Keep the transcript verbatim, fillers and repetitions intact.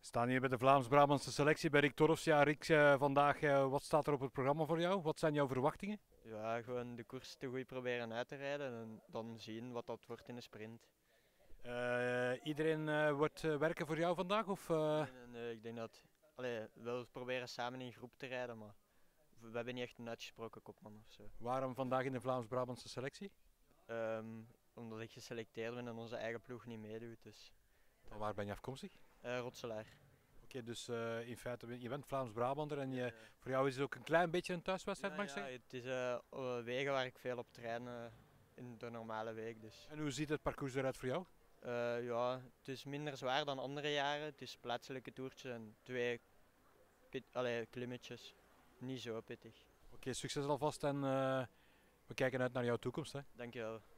staan hier bij de Vlaams-Brabantse selectie bij Rick Torfs. Ja, Rick, uh, vandaag, uh, wat staat er op het programma voor jou? Wat zijn jouw verwachtingen? Ja, gewoon de koers te goed proberen uit te rijden en dan zien wat dat wordt in de sprint. Uh, iedereen uh, wordt uh, werken voor jou vandaag? Of, uh... nee, nee, nee, ik denk dat allee, we willen proberen samen in groep te rijden, maar we hebben niet echt een uitgesproken kopman of zo. Waarom vandaag in de Vlaams-Brabantse selectie? Um, omdat ik geselecteerd ben en onze eigen ploeg niet meedoet. Dus. Van waar ben je afkomstig? Uh, Rotselaar. Oké, okay, dus uh, in feite, je bent Vlaams-Brabander en je, ja. voor jou is het ook een klein beetje een thuiswedstrijd, ja, mag ik ja, zeggen? het is uh, wegen waar ik veel op train uh, in de normale week. Dus. En hoe ziet het parcours eruit voor jou? Uh, ja, het is minder zwaar dan andere jaren. Het is plaatselijke toertjes en twee pit, allee, klimmetjes. Niet zo pittig. Oké, okay, succes alvast en uh, we kijken uit naar jouw toekomst. Hè. Dankjewel.